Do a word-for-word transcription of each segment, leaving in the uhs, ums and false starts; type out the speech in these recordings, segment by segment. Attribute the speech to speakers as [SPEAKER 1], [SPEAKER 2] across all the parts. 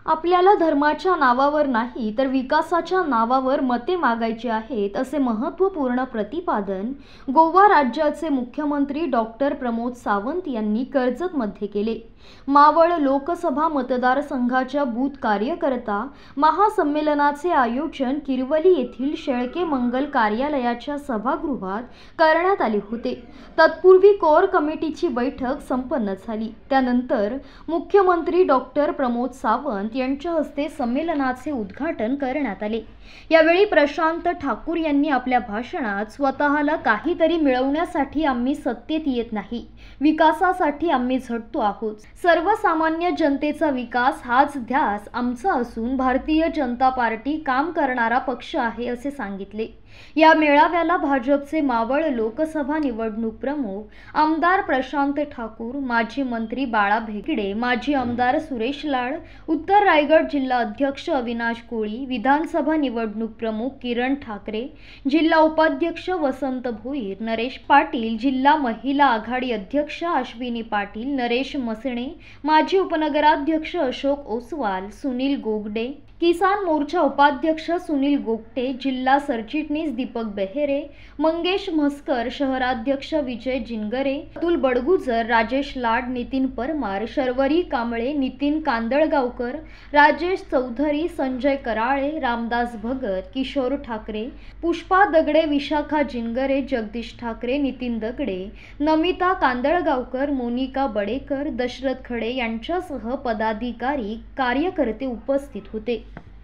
[SPEAKER 1] आपल्याला धर्माच्या नावावर नाही तर विकासाच्या नावावर मते मागायची आहेत असे महत्त्वपूर्ण प्रतिपादन गोवा राज्याचे मुख्यमंत्री डॉक्टर प्रमोद सावंत यांनी कर्जतमध्ये केले। मावळ लोकसभा मतदारसंघाच्या बूथ कार्यकर्ता महासंमेलनाचे आयोजन किरवली येथील शेळके मंगल कार्यालयाच्या सभागृहात करण्यात आले होते। तत्पूर्वी कोर कमिटीची बैठक संपन्न झाली। त्यानंतर मुख्यमंत्री डॉक्टर प्रमोद सावंत यांच्या हस्ते संमेलनाचे उद्घाटन करण्यात आले। यावेळी प्रशांत ठाकूर यांनी आपल्या भाषणात स्वतःला काहीतरी मिळवण्यासाठी आम्ही सत्तेत येत नाही, विकासासाठी आम्ही झटतो आहोत। सर्वसामान्य जनतेचा विकास हाच ध्यास आमचा असून भारतीय जनता पार्टी काम करणारा पक्ष आहे असे सांगितले। या मेळाव्याला भाजपचे मावळ लोकसभा निवडणूक प्रमुख आमदार प्रशांत ठाकूर, माजी मंत्री बाळा भेगडे, माजी आमदार सुरेश लाड, उत्तर रायगड जिल्हा अध्यक्ष अविनाश कोळी, विधानसभा निवडणूक प्रमुख किरण ठाकरे, जिल्हा उपाध्यक्ष वसंत भोईर, नरेश पाटील, जिल्हा महिला आघाडी अध्यक्ष अश्विनी पाटील, नरेश मसणे, माजी उपनगराध्यक्ष अशोक ओसवाल, सुनील गोगडे, किसान मोर्चा उपाध्यक्ष सुनील गोगटे, जिल्हा सरचिटणीस दीपक बेहेरे, मंगेश म्हस्कर, शहराध्यक्ष विजय जिनगरे, अतुल बडगुजर, राजेश लाड, नितीन परमार, शर्वरी कांबळे, नितीन कांदळगावकर, राजेश चौधरी, संजय कराळे, रामदास भगत, किशोर ठाकरे, पुष्पा दगडे, विशाखा जिनगरे, जगदीश ठाकरे, नितीन दगडे, नमिता कांदळगावकर, मोनिका बडेकर, दशरथ खडे यांच्यासह पदाधिकारी कार्यकर्ते उपस्थित होते।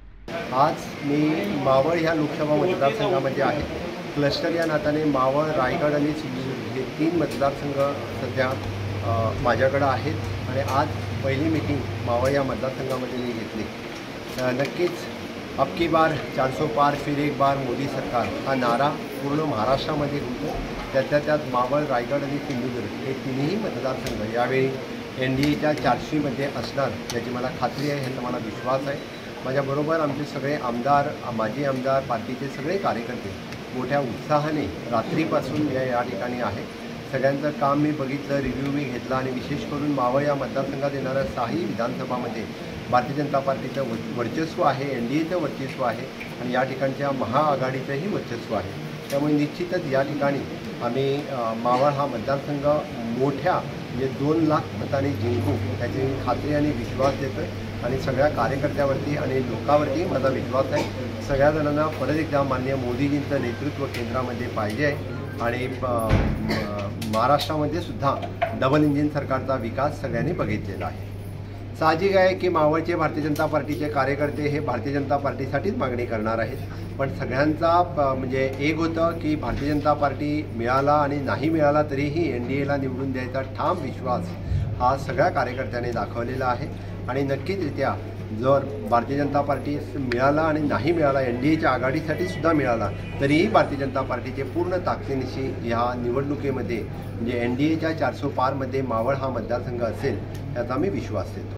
[SPEAKER 2] आज मी मावळ ह्या लोकसभा मतदारसंघामध्ये आहे। क्लस्टर या नात्याने मावळ, रायगड आणि सिंधुदुर्ग हे तीन मतदारसंघ सध्या माझ्याकडे आहेत आणि आज पहिली मीटिंग मावळ या मतदारसंघामध्ये मी घेतली। नक्कीच अब की बार चार सौ पार फिर एक बार मोदी सरकार हा नारा पूर्ण महाराष्ट्रामध्ये होतो। त्यातल्या त्यात मावळ, रायगड आणि सिंधुदुर्ग हे तिन्ही मतदारसंघ यावेळी एन डी एच्या चारशेमध्ये असणार याची मला खात्री आहे, ह्याचा मला विश्वास आहे। माझ्याबरोबर आमचे सगळे आमदार, माजी आमदार, पार्टीचे सगळे कार्यकर्ते मोठ्या उत्साहाने रात्रीपासून या या ठिकाणी आहे। सगळ्यांचं काम मी बघितलं, रिव्ह्यू मी घेतला आणि विशेष करून मावळ या मतदारसंघात येणाऱ्या सहाही विधानसभामध्ये भारतीय जनता पार्टीचं वर्चस्व आहे, एन डी एचं वर्चस्व आहे आणि या ठिकाणच्या महाआघाडीचंही वर्चस्व आहे। त्यामुळे निश्चितच या ठिकाणी आम्ही मावळ हा मतदारसंघ मोठ्या म्हणजे दोन लाख मतांनी जिंकू याची खात्री आणि विश्वास देतोय आणि सगळ्या कार्यकर्त्यावरती आणि लोकांवरती माझा विश्वास आहे। सगळ्या जणांना परत एकदा माननीय मोदीजींचं नेतृत्व केंद्रामध्ये पाहिजे आहे आणि महाराष्ट्रामध्ये सुद्धा डबल इंजिन सरकारचा विकास सगळ्यांनी बघितलेला आहे। साहजिक आहे की मावळचे भारतीय जनता पार्टीचे कार्यकर्ते हे भारतीय जनता पार्टीसाठीच मागणी करणार आहेत, पण सगळ्यांचा म्हणजे एक होतं की भारतीय जनता पार्टी मिळाला आणि नाही मिळाला तरीही एन डी एला निवडून द्यायचा ठाम विश्वास हा सगळ्या कार्यकर्त्यांनी दाखवलेला आहे आणि नक्कीचरित्या जर भारतीय जनता पार्टी मिळाला आणि नाही मिळाला, एन डी एच्या आघाडीसाठी सुद्धा मिळाला तरीही भारतीय जनता पार्टीचे पूर्ण ताकदीनिशी ह्या निवडणुकीमध्ये म्हणजे एन डी एच्या चारसो पारमध्ये मावळ हा मतदारसंघ असेल याचा मी विश्वास देतो।